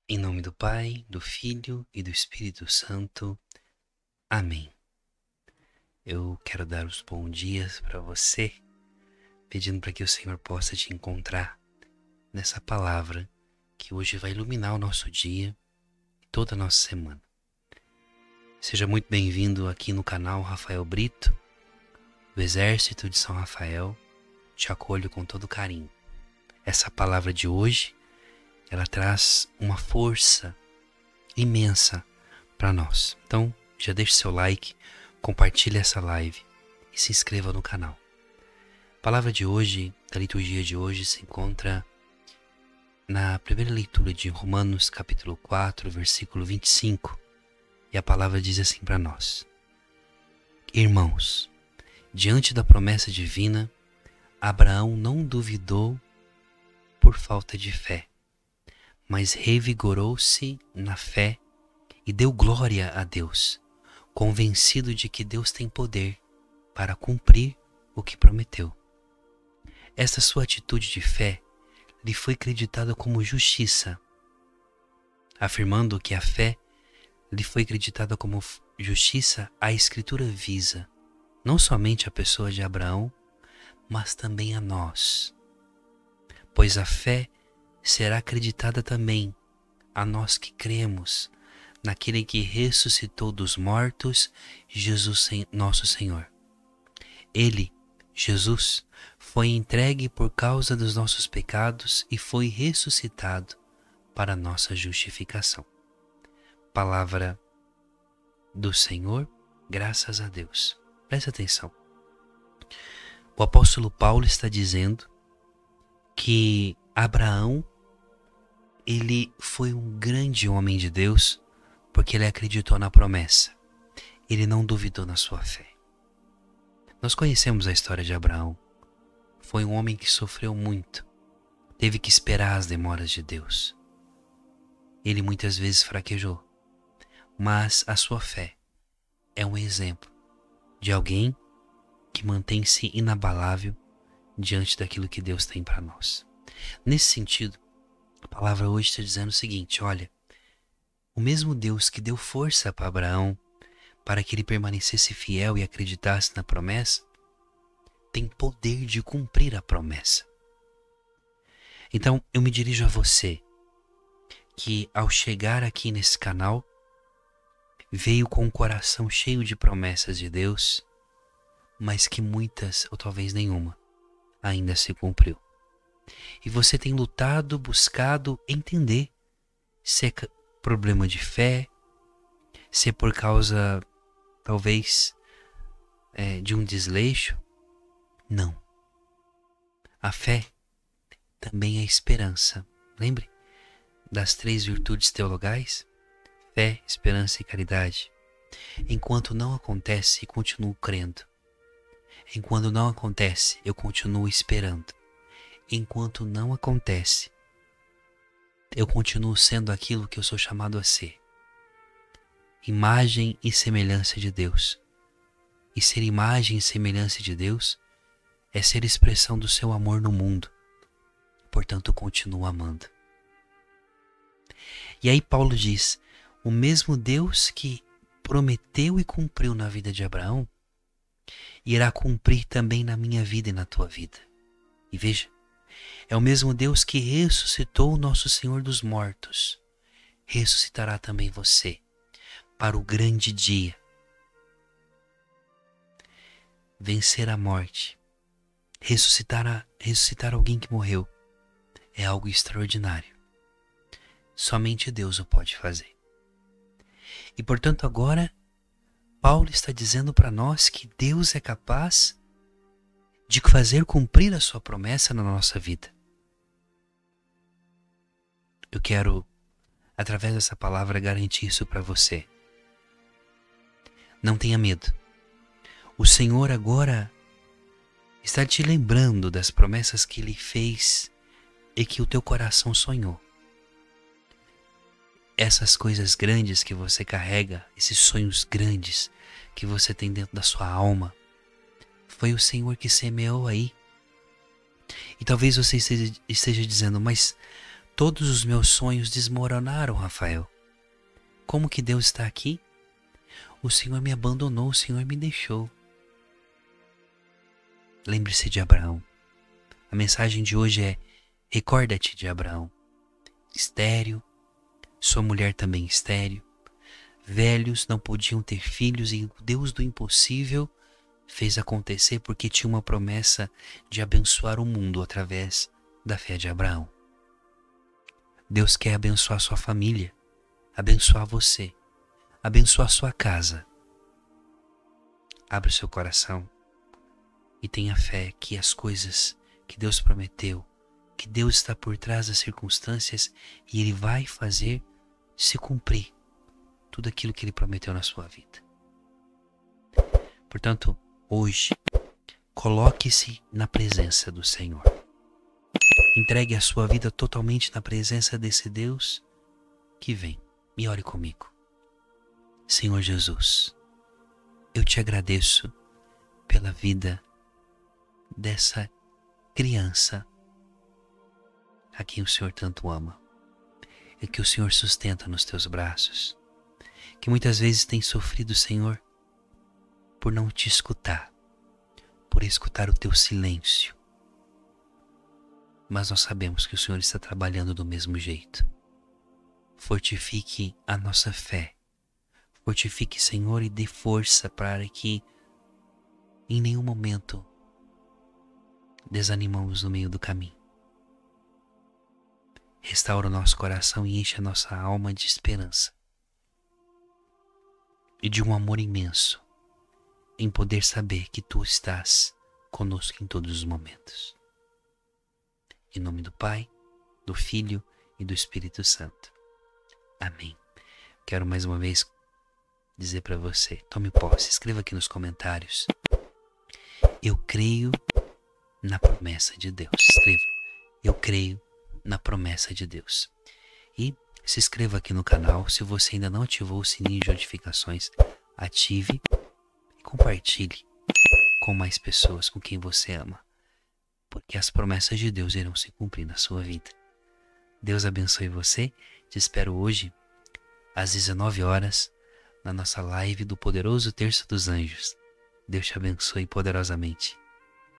Em nome do Pai, do Filho e do Espírito Santo. Amém. Eu quero dar os bons dias para você, pedindo para que o Senhor possa te encontrar nessa palavra que hoje vai iluminar o nosso dia e toda a nossa semana. Seja muito bem-vindo aqui no canal Rafael Brito, do Exército de São Rafael. Te acolho com todo carinho. Essa palavra de hoje, ela traz uma força imensa para nós. Então, já deixe seu like, compartilhe essa live e se inscreva no canal. A palavra de hoje, da liturgia de hoje, se encontra na primeira leitura de Romanos capítulo 4, versículo 25. E a palavra diz assim para nós: Irmãos, diante da promessa divina, Abraão não duvidou por falta de fé, mas revigorou-se na fé e deu glória a Deus, convencido de que Deus tem poder para cumprir o que prometeu. Esta sua atitude de fé lhe foi creditada como justiça, afirmando que a fé lhe foi acreditada como justiça. A Escritura visa não somente a pessoa de Abraão, mas também a nós, pois a fé será acreditada também a nós que cremos naquele que ressuscitou dos mortos, Jesus nosso Senhor. Ele, Jesus, foi entregue por causa dos nossos pecados e foi ressuscitado para nossa justificação. Palavra do Senhor, graças a Deus. Preste atenção. O apóstolo Paulo está dizendo que Abraão, ele foi um grande homem de Deus porque ele acreditou na promessa. Ele não duvidou na sua fé. Nós conhecemos a história de Abraão. Foi um homem que sofreu muito. Teve que esperar as demoras de Deus. Ele muitas vezes fraquejou. Mas a sua fé é um exemplo de alguém que mantém-se inabalável diante daquilo que Deus tem para nós. Nesse sentido, a palavra hoje está dizendo o seguinte: olha, o mesmo Deus que deu força para Abraão para que ele permanecesse fiel e acreditasse na promessa, tem poder de cumprir a promessa. Então, eu me dirijo a você que ao chegar aqui nesse canal, veio com o coração cheio de promessas de Deus, mas que muitas, ou talvez nenhuma, ainda se cumpriu. E você tem lutado, buscado entender se é problema de fé, se é por causa, talvez, de um desleixo. Não. A fé também é esperança. Lembre das 3 virtudes teologais? Fé, esperança e caridade. Enquanto não acontece, continuo crendo. Enquanto não acontece, eu continuo esperando. Enquanto não acontece, eu continuo sendo aquilo que eu sou chamado a ser. Imagem e semelhança de Deus. E ser imagem e semelhança de Deus é ser expressão do seu amor no mundo. Portanto, eu continuo amando. E aí Paulo diz: o mesmo Deus que prometeu e cumpriu na vida de Abraão, irá cumprir também na minha vida e na tua vida. E veja, é o mesmo Deus que ressuscitou o nosso Senhor dos mortos. Ressuscitará também você para o grande dia. Vencer a morte, ressuscitar alguém que morreu, é algo extraordinário. Somente Deus o pode fazer. E portanto agora, Paulo está dizendo para nós que Deus é capaz de fazer cumprir a sua promessa na nossa vida. Eu quero, através dessa palavra, garantir isso para você. Não tenha medo. O Senhor agora está te lembrando das promessas que Ele fez e que o teu coração sonhou. Essas coisas grandes que você carrega, esses sonhos grandes que você tem dentro da sua alma, foi o Senhor que semeou aí. E talvez você esteja dizendo: mas Todos os meus sonhos desmoronaram, Rafael. Como que Deus está aqui? O Senhor me abandonou, o Senhor me deixou. Lembre-se de Abraão. A mensagem de hoje é: recorda-te de Abraão. Estéril, sua mulher também estéril. Velhos não podiam ter filhos e o Deus do impossível fez acontecer porque tinha uma promessa de abençoar o mundo através da fé de Abraão. Deus quer abençoar sua família, abençoar você, abençoar sua casa. Abra o seu coração e tenha fé que as coisas que Deus prometeu, que Deus está por trás das circunstâncias e Ele vai fazer se cumprir tudo aquilo que Ele prometeu na sua vida. Portanto, hoje, coloque-se na presença do Senhor. Entregue a sua vida totalmente na presença desse Deus que vem. E ore comigo. Senhor Jesus, eu te agradeço pela vida dessa criança a quem o Senhor tanto ama e que o Senhor sustenta nos teus braços, que muitas vezes tem sofrido, Senhor, por não te escutar, por escutar o teu silêncio. Mas nós sabemos que o Senhor está trabalhando do mesmo jeito. Fortifique a nossa fé. Fortifique, Senhor, e dê força para que em nenhum momento desanimamos no meio do caminho. Restaura o nosso coração e enche a nossa alma de esperança e de um amor imenso em poder saber que Tu estás conosco em todos os momentos. Em nome do Pai, do Filho e do Espírito Santo. Amém. Quero mais uma vez dizer para você, tome posse, escreva aqui nos comentários: eu creio na promessa de Deus. Escreva: eu creio na promessa de Deus. E se inscreva aqui no canal. Se você ainda não ativou o sininho de notificações, ative e compartilhe com mais pessoas, com quem você ama, porque as promessas de Deus irão se cumprir na sua vida. Deus abençoe você. Te espero hoje às 19 horas na nossa live do Poderoso Terço dos Anjos. Deus te abençoe poderosamente.